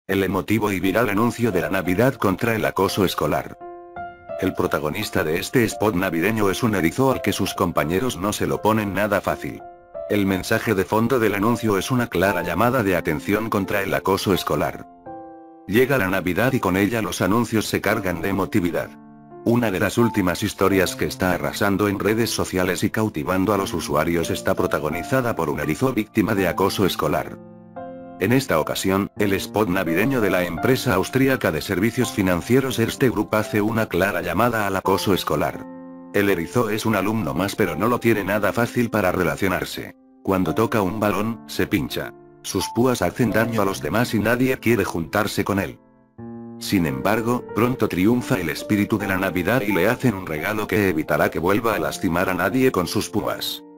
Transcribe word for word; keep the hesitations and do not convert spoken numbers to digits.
El emotivo y viral anuncio de la Navidad contra el acoso escolar. El protagonista de este spot navideño es un erizo al que sus compañeros no se lo ponen nada fácil. El mensaje de fondo del anuncio es una clara llamada de atención contra el acoso escolar. Llega la Navidad y con ella los anuncios se cargan de emotividad. Una de las últimas historias que está arrasando en redes sociales y cautivando a los usuarios está protagonizada por un erizo víctima de acoso escolar. En esta ocasión, el spot navideño de la empresa austríaca de servicios financieros Erste Group hace una clara llamada al acoso escolar. El erizo es un alumno más, pero no lo tiene nada fácil para relacionarse. Cuando toca un balón, se pincha. Sus púas hacen daño a los demás y nadie quiere juntarse con él. Sin embargo, pronto triunfa el espíritu de la Navidad y le hacen un regalo que evitará que vuelva a lastimar a nadie con sus púas.